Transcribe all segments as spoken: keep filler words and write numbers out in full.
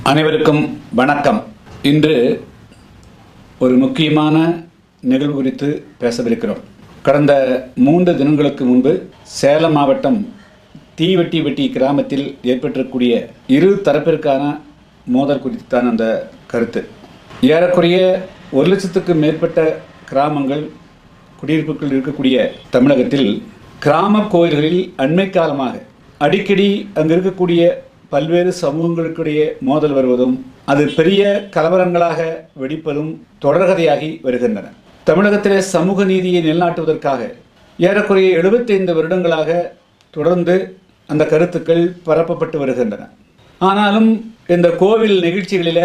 அனைவருக்கும் வணக்கம். இன்று ஒரு முக்கியமான நிகழ்வு குறித்து பேசவிருக்கிறோம். கடந்த மூன்று தினங்களுக்கு முன்பு சேலம் மாவட்டம் தீவெட்டிப்பட்டி கிராமத்தில் ஏற்பட்டிருக்கக்கூடிய இரு தரப்பிற்கான மோதல் குறித்து தான் அந்த கருத்து. ஏறக்குறைய ஒரு லட்சத்துக்கு மேற்பட்ட கிராமங்கள் குடியிருப்புகள் இருக்கக்கூடிய தமிழகத்தில் கிராம கோயில்களில் அண்மை காலமாக அடிக்கடி அங்கு இருக்கக்கூடிய பல்வேறு சமூகங்களுக்கிடையே மோதல் வருவதும் அது பெரிய கலவரங்களாக வெடிப்பதும் தொடர்கதையாகி வருகின்றன. தமிழகத்திலே சமூக நீதியை நிலைநாட்டுவதற்காக ஏறக்குறைய எழுபத்தைந்து வருடங்களாக தொடர்ந்து அந்த கருத்துக்கள் பரப்பப்பட்டு வருகின்றன. ஆனாலும் இந்த கோவில் நிகழ்ச்சிகளில்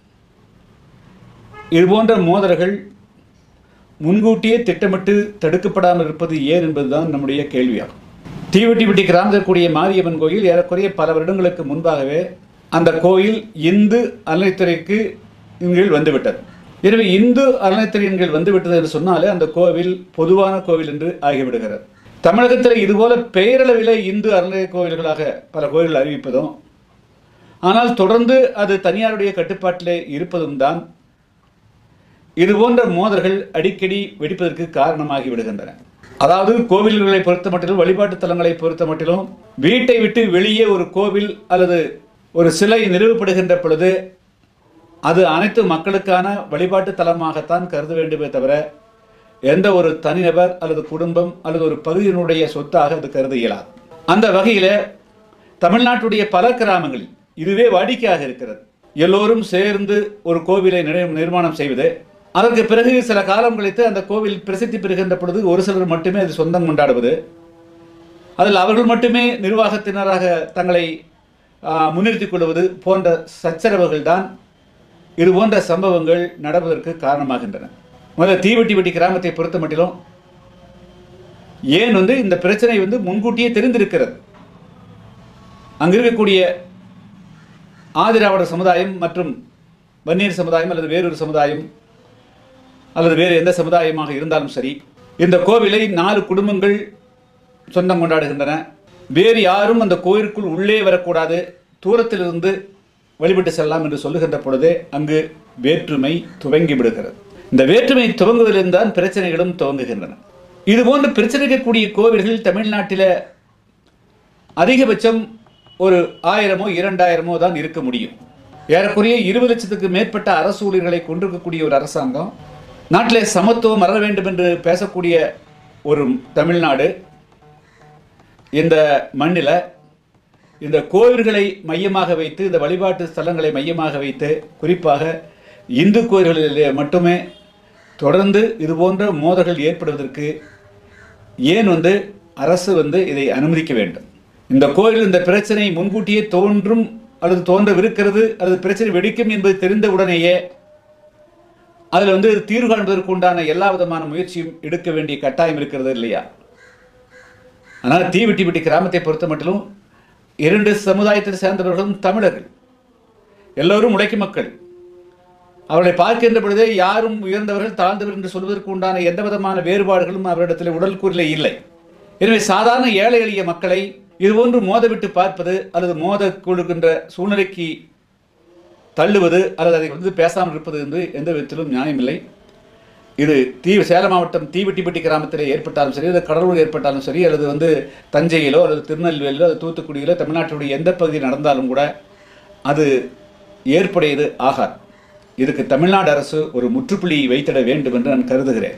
இதுபோன்ற மோதல்கள் முன்கூட்டியே திட்டமிட்டு தடுக்கப்படாமல் இருப்பது ஏன் என்பதுதான் நம்முடைய கேள்வியாகும். தீவெட்டிப்பட்டி கிராமத்தில் கூடிய மாரியம்மன் கோயில் ஏறக்குறைய பல வருடங்களுக்கு முன்பாகவே அந்த கோயில் இந்து அறநிலைத்துறைக்கு கீழ் வந்துவிட்டது. எனவே இந்து அறநிலைத்துறையின் கீழ் வந்துவிட்டது என்று சொன்னாலே அந்த கோவில் பொதுவான கோவில் என்று ஆகிவிடுகிறது. தமிழகத்தில் இதுபோல பெயரளவில் இந்து அறநிலை கோவில்களாக பல கோயில்கள் அறிவிப்பதும் ஆனால் தொடர்ந்து அது தனியாருடைய கட்டுப்பாட்டிலே இருப்பதும் தான் இதுபோன்ற மோதல்கள் அடிக்கடி வெடிப்பதற்கு காரணமாகி விடுகின்றன. அதாவது கோவில்களை பொறுத்த மட்டிலும் வழிபாட்டு தலங்களை பொறுத்த மட்டிலும் வீட்டை விட்டு வெளியே ஒரு கோவில் அல்லது ஒரு சிலை நிறுவப்படுகின்ற பொழுது அது அனைத்து மக்களுக்கான வழிபாட்டு தலமாகத்தான் கருத வேண்டுமே தவிர எந்த ஒரு தனிநபர் அல்லது குடும்பம் அல்லது ஒரு பகுதியினுடைய சொத்தாக அது கருத இயலாது. அந்த வகையில் தமிழ்நாட்டுடைய பல கிராமங்களில் இதுவே வாடிக்கையாக இருக்கிறது. எல்லோரும் சேர்ந்து ஒரு கோவிலை நிர்மாணம் செய்வது, அதற்கு பிறகு சில காலம் கழித்து அந்த கோவில் பிரசித்தி பெறுகின்ற பொழுது ஒரு சிலர் மட்டுமே அது சொந்தம் கொண்டாடுவது, அதில் அவர்கள் மட்டுமே நிர்வாகத்தினராக தங்களை முன்னிறுத்திக் கொள்வது போன்ற சச்சரவுகள் தான் இது போன்ற சம்பவங்கள் நடப்பதற்கு காரணமாகின்றன. முதல்ல தீவெட்டிப்பட்டி கிராமத்தை பொறுத்த மட்டிலும் ஏன் வந்து இந்த பிரச்சனை வந்து முன்கூட்டியே தெரிந்திருக்கிறது. அங்கு இருக்கக்கூடிய ஆதிராவிட சமுதாயம் மற்றும் வன்னியர் சமுதாயம் அல்லது வேறொரு சமுதாயம் அல்லது வேறு எந்த சமுதாயமாக இருந்தாலும் சரி, இந்த கோவிலை நாலு குடும்பங்கள் சொந்தம் கொண்டாடுகின்றன. வேறு யாரும் அந்த கோயிலுக்குள் உள்ளே வரக்கூடாது, தூரத்திலிருந்து வழிபட்டு செல்லலாம் என்று சொல்லுகின்ற பொழுதே அங்கு வேற்றுமை துவங்கி விடுகிறது. இந்த வேற்றுமை துவங்குவதிலிருந்து தான் பிரச்சனைகளும் துவங்குகின்றன. இதுபோன்று பிரச்சனைக்கூடிய கோவில்கள் தமிழ்நாட்டில் அதிகபட்சம் ஒரு ஆயிரமோ இரண்டாயிரமோ தான் இருக்க முடியும். ஏறக்குறைய இருபது லட்சத்துக்கு மேற்பட்ட அரசு ஊழியர்களை கொண்டிருக்கக்கூடிய ஒரு அரசாங்கம், நாட்டிலே சமத்துவம் வர வேண்டும் என்று பேசக்கூடிய ஒரு தமிழ்நாடு, இந்த மண்ணில் இந்த கோவில்களை மையமாக வைத்து, இந்த வழிபாட்டு ஸ்தலங்களை மையமாக வைத்து, குறிப்பாக இந்து கோயில்களிலே மட்டுமே தொடர்ந்து இதுபோன்ற மோதல்கள் ஏற்படுவதற்கு ஏன் வந்து அரசு வந்து இதை அனுமதிக்க வேண்டும்? இந்த கோயில் இந்த பிரச்சனை முன்கூட்டியே தோன்றும் அல்லது தோன்றவிருக்கிறது அல்லது பிரச்சனை வெடிக்கும் என்பது தெரிந்த உடனேயே அதில் வந்து தீர்வு காண்பதற்கு உண்டான எல்லா விதமான முயற்சியும் எடுக்க வேண்டிய கட்டாயம் இருக்கிறது இல்லையா? ஆனால் தீவெட்டிப்பட்டி கிராமத்தை பொறுத்த மட்டிலும் இரண்டு சமுதாயத்தை சேர்ந்தவர்களும் தமிழர்கள், எல்லோரும் உழைக்கும் மக்கள். அவர்களை பார்க்கின்ற பொழுதே யாரும் உயர்ந்தவர்கள் தாழ்ந்தவர்கள் என்று சொல்வதற்கு உண்டான எந்த விதமான வேறுபாடுகளும் அவரிடத்தில் உடல் கூறிலே இல்லை. எனவே சாதாரண ஏழை எளிய மக்களை இதுபோன்று மோதவிட்டு பார்ப்பது அல்லது மோத கொடுக்கின்ற சூழ்நிலைக்கு தள்ளுவது அல்லது அதை வந்து பேசாமல் இருப்பது என்று எந்த விதத்திலும் நியாயமில்லை. இது தீ சேலம் மாவட்டம் தீவெட்டிப்பட்டி கிராமத்தில் ஏற்பட்டாலும் சரி, அல்லது கடலூர் ஏற்பட்டாலும் சரி, அல்லது வந்து தஞ்சையிலோ அல்லது திருநெல்வேலியிலோ அல்லது தூத்துக்குடியிலோ தமிழ்நாட்டுடைய எந்த பகுதியில் நடந்தாலும் கூட அது ஏற்புடையது ஆகாது. இதுக்கு தமிழ்நாடு அரசு ஒரு முற்றுப்புள்ளி வைத்திட வேண்டும் என்று நான் கருதுகிறேன்.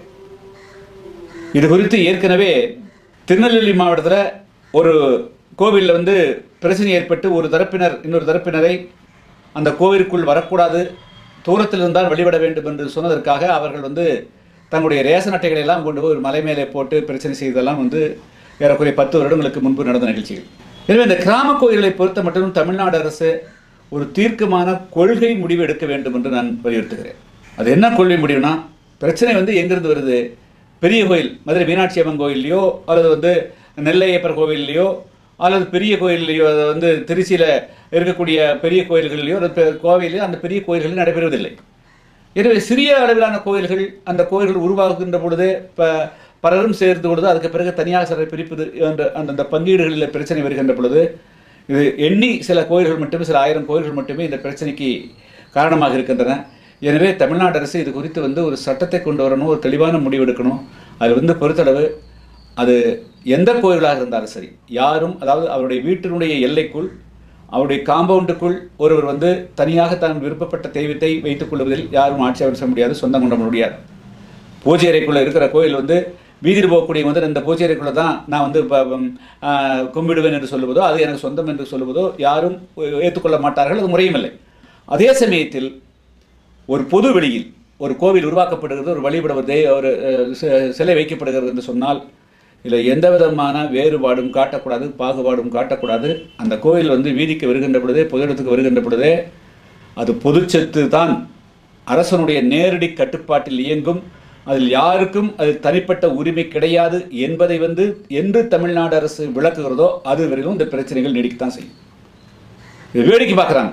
இது குறித்து ஏற்கனவே திருநெல்வேலி மாவட்டத்தில் ஒரு கோவிலில் வந்து பிரச்சனை ஏற்பட்டு ஒரு தரப்பினர் இன்னொரு தரப்பினரை அந்த கோவிலுக்குள் வரக்கூடாது, தூரத்தில் இருந்தால் வழிபட வேண்டும் என்று சொன்னதற்காக அவர்கள் வந்து தங்களுடைய ரேஷன் அட்டைகளை எல்லாம் கொண்டு போய் ஒரு மலை மேலே போட்டு பிரச்சனை செய்ததெல்லாம் வந்து ஏறக்குறைய பத்து வருடங்களுக்கு முன்பு நடந்த நிகழ்ச்சிகள். எனவே இந்த கிராம கோயில்களை பொறுத்த மட்டும் தமிழ்நாடு அரசு ஒரு தீர்க்கமான கொள்கை முடிவு எடுக்க வேண்டும் என்று நான் வலியுறுத்துகிறேன். அது என்ன கொள்கை முடிவுனா, பிரச்சனை வந்து எங்கிருந்து வருது? பெரிய கோயில் மதுரை மீனாட்சி அம்மன் கோயில்லையோ அல்லது வந்து நெல்லையப்பர் கோவில்லையோ அல்லது பெரிய கோயில்லையோ, அதை வந்து திருச்சியில் இருக்கக்கூடிய பெரிய கோயில்கள்லையோ அல்லது கோவிலையோ அந்த பெரிய கோயில்களில் நடைபெறுவதில்லை. எனவே சிறிய அளவிலான கோயில்கள் அந்த கோயில்கள் உருவாகுகின்ற பொழுது இப்போ பலரும் சேர்ந்து பொழுது அதுக்கு பிறகு தனியாக சிலரை பிரிப்பது என்ற அந்த பங்கீடுகளில் பிரச்சனை வருகின்ற பொழுது இது எண்ணி சில கோயில்கள் மட்டுமே, சில ஆயிரம் கோயில்கள் மட்டுமே இந்த பிரச்சனைக்கு காரணமாக இருக்கின்றன. எனவே தமிழ்நாடு அரசு இது குறித்து வந்து ஒரு சட்டத்தை கொண்டு வரணும், ஒரு தெளிவான முடிவு எடுக்கணும். அது வந்து பொறுத்தளவு அது எந்த கோயிலாக இருந்தாலும் சரி, யாரும் அதாவது அவருடைய வீட்டினுடைய எல்லைக்குள், அவருடைய காம்பவுண்டுக்குள் ஒருவர் வந்து தனியாக தான் விருப்பப்பட்ட தெய்வத்தை வைத்துக் கொள்வதில் யாரும் ஆட்சேபம் செய்ய முடியாது, சொந்தம் கொண்ட முடியாது. பூஜை அறைக்குள்ளே இருக்கிற கோயில் வந்து வீதியில் போகக்கூடிய வந்து இந்த பூஜை அறைக்குள்ளே தான் நான் வந்து கும்பிடுவேன் என்று சொல்லுவதோ, அது எனக்கு சொந்தம் என்று சொல்லுவதோ யாரும் ஏற்றுக்கொள்ள மாட்டார்கள், அது முறையும் இல்லை. அதே சமயத்தில் ஒரு பொது வெளியில் ஒரு கோவில் உருவாக்கப்படுகிறது, ஒரு வழிபடுவதே ஒரு சிலை வைக்கப்படுகிறது என்று சொன்னால் இல்லை எந்த விதமான வேறுபாடும் காட்டக்கூடாது, பாகுபாடும் காட்டக்கூடாது. அந்த கோயில் வந்து வீதிக்கு வருகின்ற பொழுதே, பொது இடத்துக்கு வருகின்ற பொழுதே அது பொதுச்சத்து தான், அரசனுடைய நேரடி கட்டுப்பாட்டில் இயங்கும், அதில் யாருக்கும் அது தனிப்பட்ட உரிமை கிடையாது என்பதை வந்து என்று தமிழ்நாடு அரசு விளக்குகிறதோ அது வரையிலும் இந்த பிரச்சனைகள் நீடிக்கத்தான் செய்யும். வேடிக்கை பார்க்குறாங்க.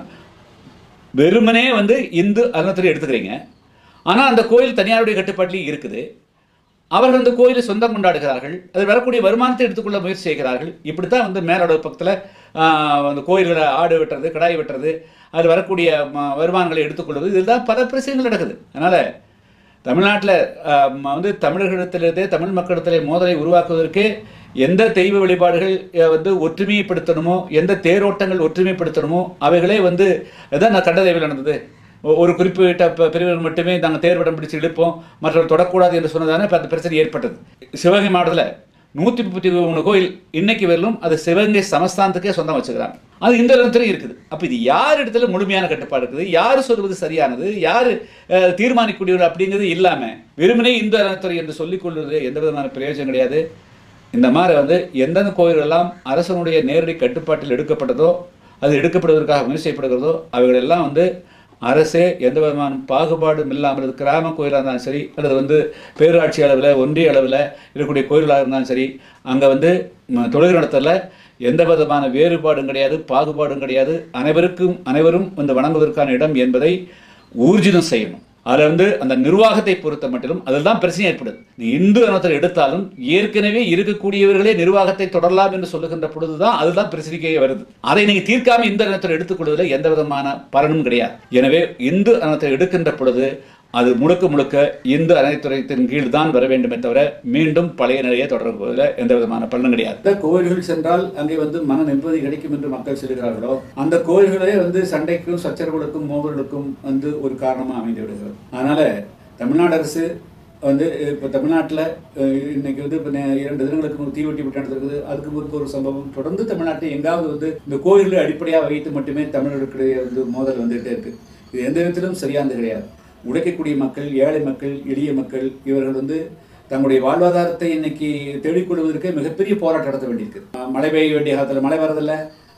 வெறுமனே வந்து இந்து அறநிலையத்துறை எடுத்துக்கிறீங்க, ஆனால் அந்த கோயில் தனியாருடைய கட்டுப்பாட்டிலேயே இருக்குது. அவர்கள் அந்த கோயிலை சொந்தம் கொண்டாடுகிறார்கள், அது வரக்கூடிய வருமானத்தை எடுத்துக்கொள்ள முயற்சி செய்கிறார்கள். இப்படித்தான் வந்து மேலோட பக்கத்தில் அந்த கோயில்களை ஆடு வெட்டுறது, கடாய் வெட்டுறது, அது வரக்கூடிய வருமானங்களை எடுத்துக்கொள்வது, இதுதான் பல பிரச்சனைகள் நடக்குது. அதனால் தமிழ்நாட்டில் வந்து தமிழர்களிடத்திலிருந்தே, தமிழ் மக்களிடத்திலே மோதலை உருவாக்குவதற்கு எந்த தெய்வ வழிபாடுகள் வந்து ஒற்றுமைப்படுத்தணுமோ, எந்த தேரோட்டங்கள் ஒற்றுமைப்படுத்தணுமோ அவைகளே வந்து எதான் நான் கண்ட தெய்வம் நடந்தது. ஒரு குறிப்பிட்ட பிரிவினர் மட்டுமே நாங்கள் தேர்வடம் பிடிச்சி இழுப்போம், மற்றவர்கள் தொடக்கூடாது என்று சொன்னதானே இப்போ அந்த பிரச்சனை ஏற்பட்டது. சிவகங்கை மாவட்டத்தில் நூற்றி முப்பத்தி மூணு கோயில் இன்னைக்கு வரலும் அது சிவகங்கை சமஸ்தானத்துக்கே சொந்தம் வச்சுக்கிறாங்க. அது இந்த இடத்துலையும் இருக்குது. அப்போ இது யார் இடத்துல முழுமையான கட்டுப்பாடு இருக்குது, யார் சொல்வது சரியானது, யார் தீர்மானிக்கூடியவர் அப்படிங்கிறது இல்லாமல் வெறுமனே இந்து அறநிலையத்துறை என்று சொல்லிக் கொள்வது எந்த விதமான பிரயோஜனம் கிடையாது. இந்த மாதிரி வந்து எந்தெந்த கோயில்களெல்லாம் அரசனுடைய நேரடி கட்டுப்பாட்டில் எடுக்கப்பட்டதோ, அது எடுக்கப்படுவதற்காக முயற்சி செய்யப்படுகிறதோ அவைகளெல்லாம் வந்து அரசே எந்த விதமான பாகுபாடும் இல்லாமல், கிராம கோயிலாக இருந்தாலும் சரி, அல்லது வந்து பேரூராட்சி அளவில், ஒன்றிய அளவில் இருக்கக்கூடிய கோயிலாக இருந்தாலும் சரி, அங்கே வந்து தொழுகை நடத்தல எந்த விதமான வேறுபாடும் கிடையாது, பாகுபாடும் கிடையாது. அனைவருக்கும் அனைவரும் வந்து வணங்குவதற்கான இடம் என்பதை ஊர்ஜிதம் செய்யணும். அதில் வந்து அந்த நிர்வாகத்தை பொறுத்த மட்டிலும் அதில் தான் பிரச்சனை ஏற்படுது. நீ இந்து அறநிலையத்துறை எடுத்தாலும் ஏற்கனவே இருக்கக்கூடியவர்களே நிர்வாகத்தை தொடரலாம் என்று சொல்லுகின்ற பொழுது தான் அதுதான் பிரச்சனைக்கே வருது. அதை நீங்கள் தீர்க்காமல் இந்து அறநிலையத்துறை எடுத்துக்கொள்வதில் எந்த விதமான பலனும் கிடையாது. எனவே இந்து அறநிலையத்துறை எடுக்கின்ற பொழுது அது முழுக்க முழுக்க இந்து அறநிலையத்துறையின் கீழ் தான் வர வேண்டுமே தவிர மீண்டும் பழைய நிலையை தொடர்புவதில் எந்த விதமான பலனும் கிடையாது. இந்த கோயில்கள் சென்றால் அங்கே வந்து மன நிம்மதி கிடைக்கும் என்று மக்கள் சொல்கிறார்களோ, அந்த கோயில்களே வந்து சண்டைக்கும் சச்சரவுகளுக்கும் மோதலுக்கும் வந்து ஒரு காரணமாக அமைந்து விடுகிறது. அதனால தமிழ்நாடு அரசு வந்து இப்போ தமிழ்நாட்டில் இன்னைக்கு வந்து இப்போ இரண்டு தினங்களுக்கு தீவெட்டி விட்டு நடந்திருக்குது. அதுக்கு முன்பு ஒரு சம்பவம் தொடர்ந்து தமிழ்நாட்டில் எங்காவது வந்து இந்த கோயில்களை அடிப்படையாக வைத்து மட்டுமே தமிழர்களுடைய வந்து மோதல் வந்துகிட்டே இருக்கு. இது எந்த விதத்திலும் சரியானது கிடையாது. உழைக்கக்கூடிய மக்கள், ஏழை மக்கள், எளிய மக்கள் இவர்கள் வந்து தங்களுடைய வாழ்வாதாரத்தை இன்னைக்கு தேடிக்கொள்வதற்கு மிகப்பெரிய போராட்டம் நடத்த வேண்டியிருக்கு. மழை பெய்ய வேண்டிய காலத்தில் மழை வரதில்லை.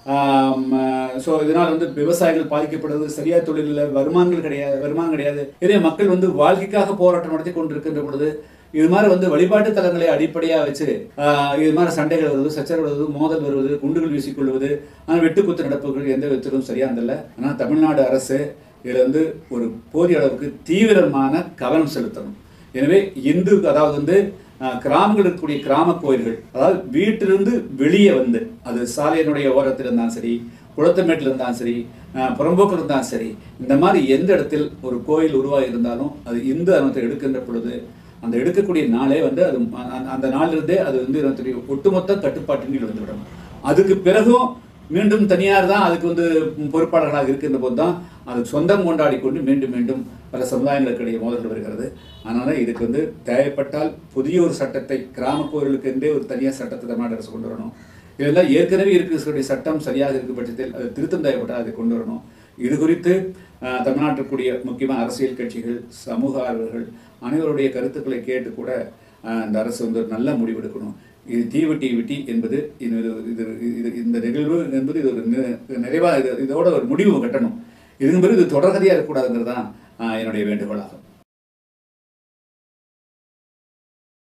ஸோ இதனால் வந்து விவசாயிகள் பாதிக்கப்படுவது, சரியா தொழிலில் வருமானங்கள் கிடையாது வருமானம் கிடையாது இதே மக்கள் வந்து வாழ்க்கைக்காக போராட்டம் நடத்தி கொண்டிருக்கின்ற பொழுது இது மாதிரி வந்து வழிபாட்டு தலங்களை அடிப்படையாக வச்சு இது மாதிரி சண்டைகள் வருவது, சச்சரவு வருவது, மோதல் வருவது, குண்டுகள் வீசிக்கொள்வது, ஆனால் வெட்டுக்குத்து நடப்புகள் எந்த விதத்திலும் சரியானதில்லை. ஆனால் தமிழ்நாடு அரசு இதில் வந்து ஒரு போதிய அளவுக்கு தீவிரமான கவனம் செலுத்தணும். எனவே இந்து அதாவது வந்து கிராமங்கள் இருக்கக்கூடிய கிராம கோயில்கள், அதாவது வீட்டிலிருந்து வெளியே வந்து அது சாலையினுடைய ஓரத்தில் இருந்தாலும் சரி, குளத்தமேட்டில் இருந்தாலும் சரி, புறம்போக்கில் இருந்தாலும் சரி, இந்த மாதிரி எந்த இடத்தில் ஒரு கோயில் உருவாகி இருந்தாலும் அது இந்து அறநிலையத்துறை எடுக்கின்ற பொழுது அந்த எடுக்கக்கூடிய நாளே வந்து அது அந்த நாளிலிருந்தே அது வந்து ஒட்டுமொத்த கட்டுப்பாட்டின் கீழ் வந்து விடணும். அதுக்கு பிறகும் மீண்டும் தனியார் தான் அதுக்கு வந்து பொறுப்பாளர்களாக இருக்கின்ற போது தான் அதுக்கு சொந்தம் கொண்டாடி கொண்டு மீண்டும் மீண்டும் பல சமுதாயங்களுக்கு இடையே மோதல்கள் வருகிறது. அதனால் இதுக்கு வந்து தேவைப்பட்டால் புதிய ஒரு சட்டத்தை, கிராம கோயிலுக்கு என்றே ஒரு தனியார் சட்டத்தை தமிழ்நாடு அரசு கொண்டு வரணும். இதெல்லாம் ஏற்கனவே இருக்கக்கூடிய சட்டம் சரியாக இருக்கும் பட்சத்தில் அது திருத்தம் தேவைப்பட்டால் அதை கொண்டு வரணும். இது குறித்து தமிழ்நாட்டிற்குரிய முக்கியமான அரசியல் கட்சிகள், சமூக ஆர்வலர்கள் அனைவருடைய கருத்துக்களை கேட்டு கூட இந்த அரசு வந்து ஒரு நல்ல முடிவெடுக்கணும். இது தீவெட்டி வெட்டி என்பது இது இது இந்த நிகழ்வு என்பது இது ஒரு நிறைவாக இதோட ஒரு முடிவு கட்டணும். இது என்பது இது தொடர்கதையாக இருக்கக்கூடாதுங்கிறது தான் என்னுடைய வேண்டுகோளாகும்.